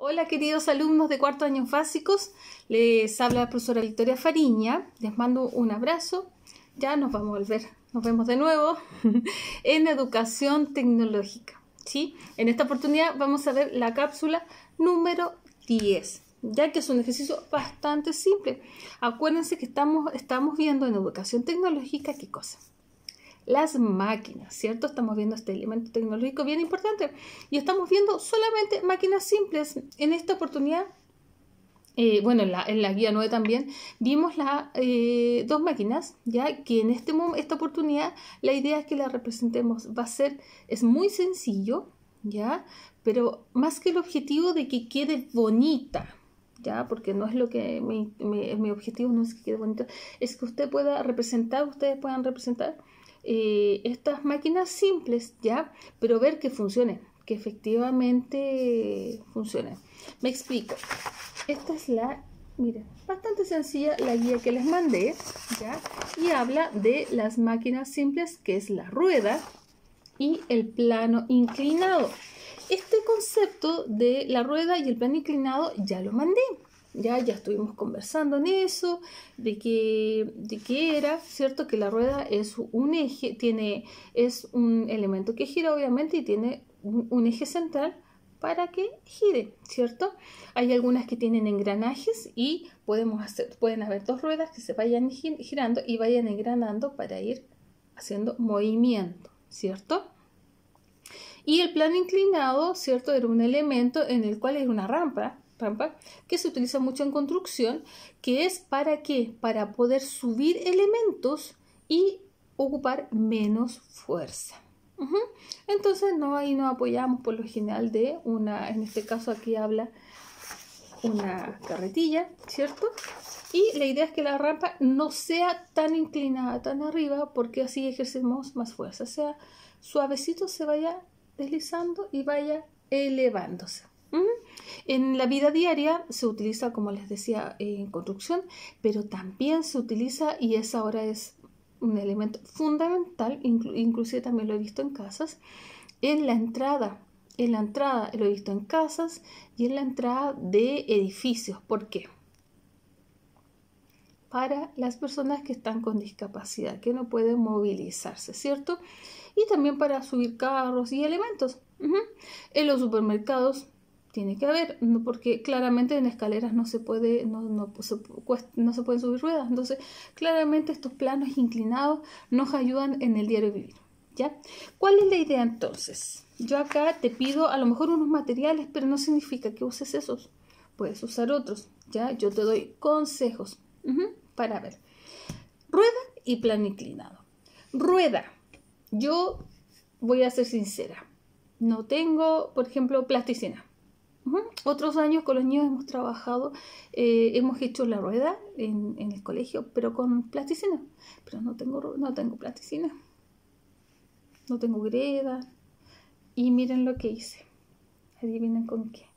Hola queridos alumnos de cuarto años básicos, les habla la profesora Victoria Fariña, les mando un abrazo, ya nos vamos a volver, nos vemos de nuevo en educación tecnológica, ¿sí? En esta oportunidad vamos a ver la cápsula número 10, ya que es un ejercicio bastante simple. Acuérdense que estamos viendo en educación tecnológica, ¿qué cosa? Las máquinas, ¿cierto? Estamos viendo este elemento tecnológico bien importante y estamos viendo solamente máquinas simples. En esta oportunidad, en la guía 9 también vimos dos máquinas, ya que en esta oportunidad la idea es que la representemos. Es muy sencillo, ya, pero más que el objetivo de que quede bonita, ya, porque no es lo que mi objetivo no es que quede bonita, es que ustedes puedan representar estas máquinas simples, ya, pero ver que funcione, que efectivamente funcione. Me explico. Esta es miren, bastante sencilla la guía que les mandé, ya, y habla de las máquinas simples, que es la rueda y el plano inclinado. Este concepto de la rueda y el plano inclinado ya lo mandé. Ya estuvimos conversando en eso, de qué era, ¿cierto? Que la rueda es un eje, es un elemento que gira obviamente y tiene un eje central para que gire, ¿cierto? Hay algunas que tienen engranajes y pueden haber dos ruedas que se vayan girando y vayan engranando para ir haciendo movimiento, ¿cierto? Y el plano inclinado, ¿cierto? Era un elemento en el cual era una rampa que se utiliza mucho en construcción, que es ¿para qué? Para poder subir elementos y ocupar menos fuerza. Entonces, ahí nos apoyamos por lo general de en este caso aquí habla una carretilla, ¿cierto? Y la idea es que la rampa no sea tan inclinada, tan arriba, porque así ejercemos más fuerza. O sea, suavecito se vaya deslizando y vaya elevándose. En la vida diaria se utiliza, como les decía, en construcción, pero también se utiliza, y ahora es un elemento fundamental, inclusive también lo he visto en casas, en la entrada, lo he visto en casas y en la entrada de edificios. ¿Por qué? Para las personas que están con discapacidad, que no pueden movilizarse, ¿cierto? Y también para subir carros y elementos. En los supermercados tiene que haber, porque claramente en escaleras no se pueden subir ruedas. Entonces, claramente estos planos inclinados nos ayudan en el diario vivir, ¿ya? ¿Cuál es la idea entonces? Yo acá te pido a lo mejor unos materiales, pero no significa que uses esos. Puedes usar otros, ¿ya? Yo te doy consejos para ver. Rueda y plano inclinado. Rueda. Yo voy a ser sincera. No tengo, por ejemplo, plasticina. Otros años con los niños hemos trabajado, hemos hecho la rueda en el colegio, pero con plasticina. Pero no tengo plasticina. No tengo greda. Y miren lo que hice. Adivinen con qué.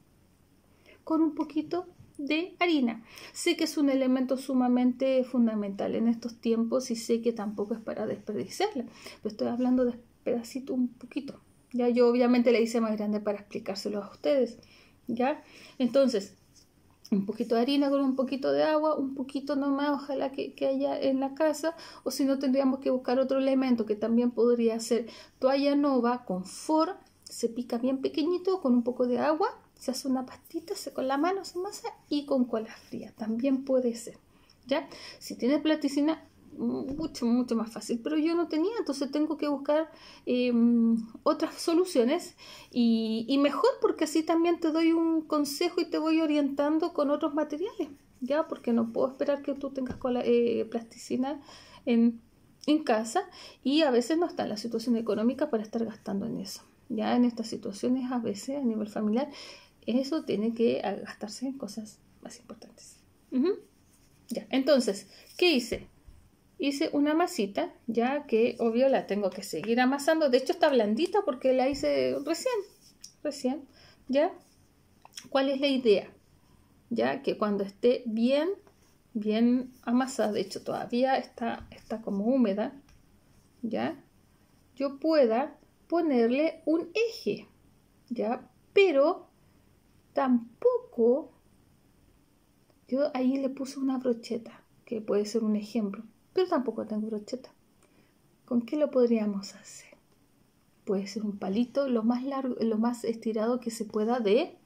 Con un poquito de harina. Sé que es un elemento sumamente fundamental en estos tiempos y sé que tampoco es para desperdiciarla. Pero estoy hablando de pedacito, un poquito. Ya yo obviamente la hice más grande para explicárselo a ustedes. ¿Ya? Entonces, un poquito de harina con un poquito de agua, un poquito nomás, ojalá que haya en la casa, o si no tendríamos que buscar otro elemento que también podría ser toalla nova con confort, se pica bien pequeñito con un poco de agua, se hace una pastita, con la mano se amasa y con cola fría, también puede ser, ¿ya? Si tienes plasticina, mucho más fácil, pero yo no tenía, entonces tengo que buscar otras soluciones y mejor, porque así también te doy un consejo y te voy orientando con otros materiales, ya, porque no puedo esperar que tú tengas plasticina en casa y a veces no está en la situación económica para estar gastando en eso. Ya en estas situaciones a veces a nivel familiar eso tiene que gastarse en cosas más importantes. Ya, entonces, ¿qué hice? Hice una masita, ya que obvio la tengo que seguir amasando. De hecho está blandita porque la hice recién, ¿ya? ¿Cuál es la idea? Ya que cuando esté bien amasada, de hecho todavía está como húmeda, ¿ya? Yo pueda ponerle un eje, ¿ya? Pero Tampoco, yo ahí le puse una brocheta, que puede ser un ejemplo, pero tampoco tengo brocheta. ¿Con qué lo podríamos hacer? Puede ser un palito lo más largo, lo más estirado que se pueda ¿de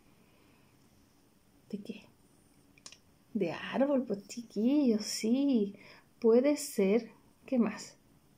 qué? De árbol, pues chiquillos, sí. Puede ser, ¿qué más?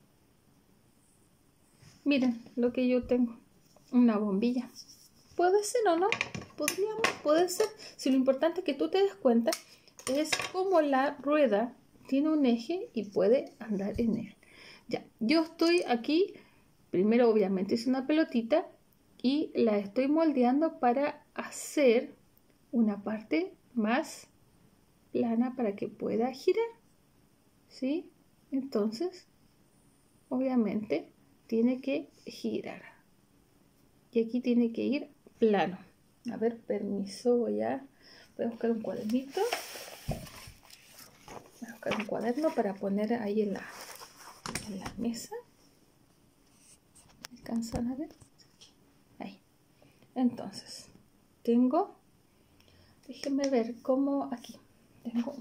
Miren lo que yo tengo, una bombilla. Puede ser o no, puede ser. Si lo importante es que tú te des cuenta es cómo la rueda tiene un eje y puede andar en él. Ya, yo estoy aquí, primero obviamente hice una pelotita y la estoy moldeando para hacer una parte más plana para que pueda girar, ¿sí? Entonces, obviamente tiene que girar y aquí tiene que ir plano. A ver, permiso, voy a buscar un cuadernito. Voy a buscar un cuaderno para poner ahí en la mesa. ¿Alcanzan a ver? Ahí. Entonces, tengo, déjenme ver cómo aquí. Tengo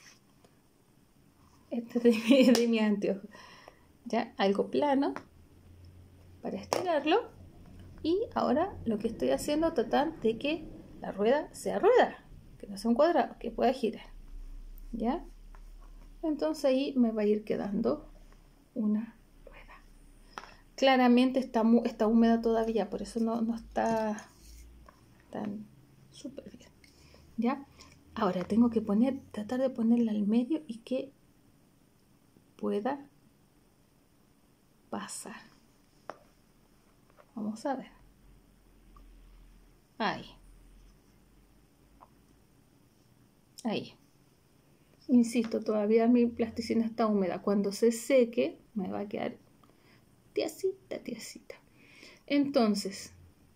este de mi anteojo. Ya, algo plano para estirarlo. Y ahora lo que estoy haciendo es tratar de que la rueda sea rueda, que no sea un cuadrado, que pueda girar. ¿Ya? Entonces ahí me va a ir quedando una rueda. Claramente está húmeda todavía, por eso no está tan súper bien. ¿Ya? Ahora tengo que tratar de ponerla al medio y que pueda pasar. Vamos a ver. Ahí. Ahí. Insisto, todavía mi plasticina está húmeda. Cuando se seque, me va a quedar tiesita, tiesita. Entonces,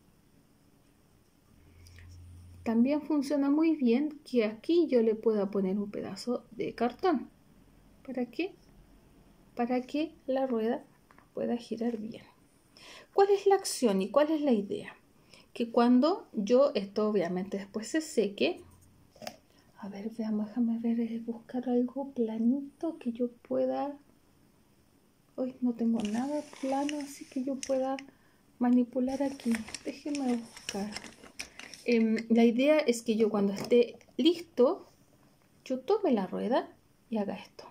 también funciona muy bien que aquí yo le pueda poner un pedazo de cartón. ¿Para qué? Para que la rueda pueda girar bien. ¿Cuál es la acción y cuál es la idea? Que cuando esto obviamente después se seque, a ver, veamos, déjame ver, buscar algo planito que yo pueda, hoy no tengo nada plano, así que yo pueda manipular aquí. Déjenme buscar. La idea es que yo cuando esté listo, yo tome la rueda y haga esto.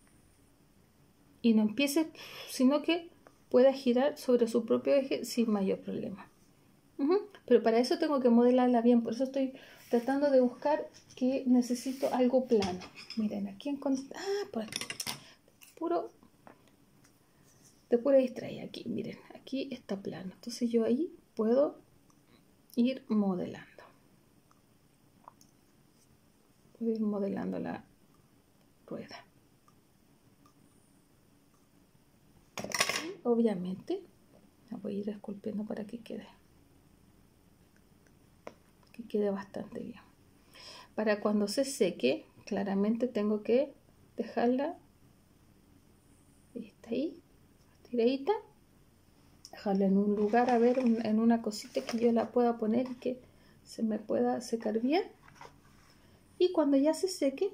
Y no empiece, sino que pueda girar sobre su propio eje sin mayor problema. Pero para eso tengo que modelarla bien, por eso estoy tratando de buscar que necesito algo plano. Miren, aquí encontré, por aquí, de pura distraída aquí, miren, aquí está plano. Entonces yo ahí puedo ir modelando. Puedo ir modelando la rueda. Y obviamente la voy a ir esculpiendo para que quede bastante bien. Para cuando se seque, claramente tengo que dejarla, está ahí, estiradita, dejarla en un lugar, a ver, en una cosita que yo la pueda poner y que se me pueda secar bien. Y cuando ya se seque,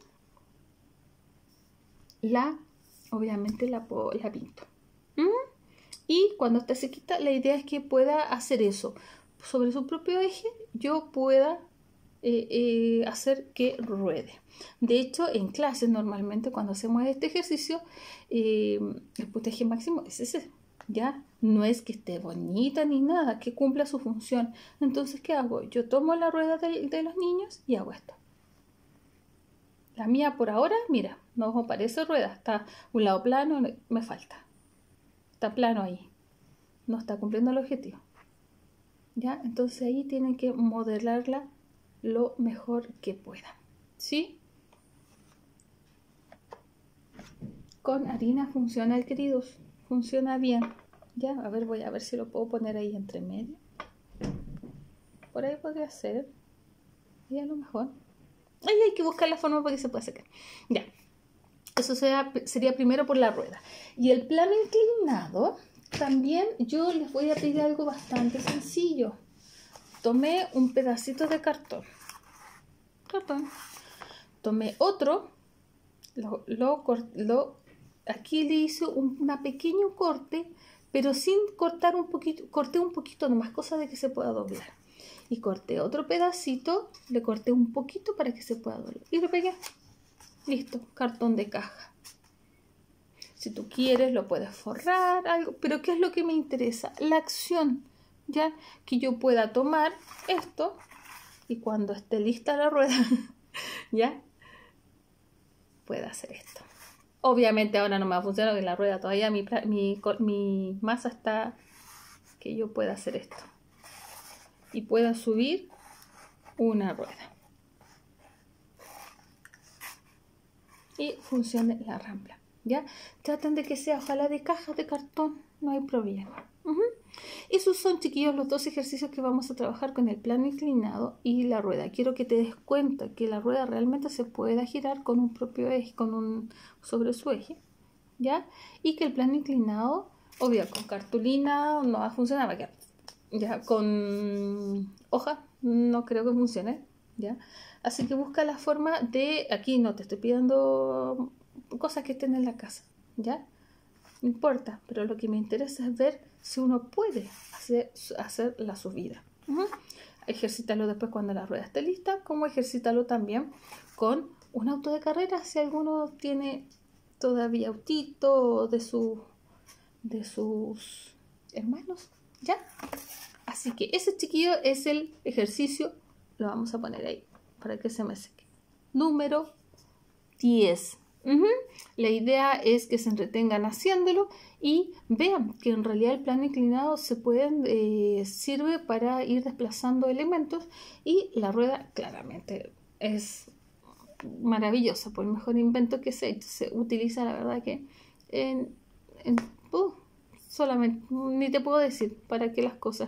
obviamente la pinto. Y cuando esté sequita, la idea es que pueda hacer eso. Sobre su propio eje, yo pueda hacer que ruede. De hecho, en clases normalmente cuando hacemos este ejercicio, el puntaje máximo es ese. Ya no es que esté bonita ni nada, que cumpla su función. Entonces, ¿qué hago? Yo tomo la rueda de los niños y hago esto. La mía por ahora, mira, no parece rueda, está un lado plano, me falta. Está plano ahí, no está cumpliendo el objetivo. ¿Ya? Entonces ahí tienen que modelarla lo mejor que puedan. ¿Sí? Con harina funciona, queridos. Funciona bien. Ya, a ver, voy a ver si lo puedo poner ahí entre medio. Por ahí podría ser. Y a lo mejor. Ahí hay que buscar la forma para que se pueda secar. Ya. Eso sería primero por la rueda. Y el plano inclinado, también yo les voy a pedir algo bastante sencillo. Tomé un pedacito de cartón. cartón, tomé otro, aquí le hice un pequeño corte, pero sin cortar un poquito, corté un poquito nomás, cosa de que se pueda doblar. Y corté otro pedacito, le corté un poquito para que se pueda doblar. Y lo pegué. Listo, cartón de caja. Si tú quieres, lo puedes forrar, algo. Pero ¿qué es lo que me interesa? La acción, ¿ya? Que yo pueda tomar esto y cuando esté lista la rueda, ¿ya? Pueda hacer esto. Obviamente ahora no me va a funcionar porque la rueda todavía, mi masa está que yo pueda hacer esto. Y pueda subir una rueda. Y funcione la rampla, ¿ya? Traten de que sea ojalá de caja de cartón, no hay problema. Esos son, chiquillos, los dos ejercicios que vamos a trabajar con el plano inclinado y la rueda. Quiero que te des cuenta que la rueda realmente se puede girar con un propio eje, sobre su eje, ¿ya? Y que el plano inclinado, obvio, con cartulina no va a funcionar, ya con hoja no creo que funcione, ¿ya? Así que busca la forma de, aquí no te estoy pidiendo cosas que estén en la casa, ¿ya? No importa, pero lo que me interesa es ver si uno puede hacer la subida. Ejercítalo después cuando la rueda esté lista, como ejercítalo también con un auto de carrera, si alguno tiene todavía autito de sus hermanos, ¿ya? Así que ese, chiquillo, es el ejercicio, lo vamos a poner ahí para que se me seque. Número 10. La idea es que se entretengan haciéndolo y vean que en realidad el plano inclinado sirve para ir desplazando elementos y la rueda claramente es maravillosa, por el mejor invento que se ha hecho. Se utiliza, la verdad, que solamente, ni te puedo decir para qué las cosas.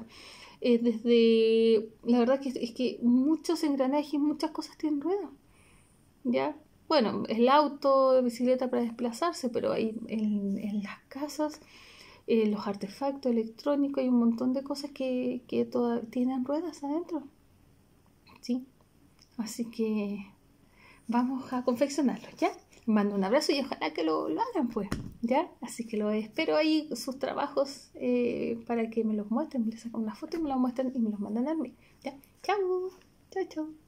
La verdad que es que muchos engranajes, muchas cosas tienen ruedas, ¿ya? Bueno, el auto, bicicleta para desplazarse, pero ahí en las casas, los artefactos electrónicos, hay un montón de cosas que tienen ruedas adentro, ¿sí? Así que vamos a confeccionarlo, ¿ya? Mando un abrazo y ojalá que lo hagan, pues, ¿ya? Así que lo espero ahí, sus trabajos, para que me los muestren, me les sacan una foto y me los muestran y me los mandan a mí, ¿ya? Chao, chao, chao.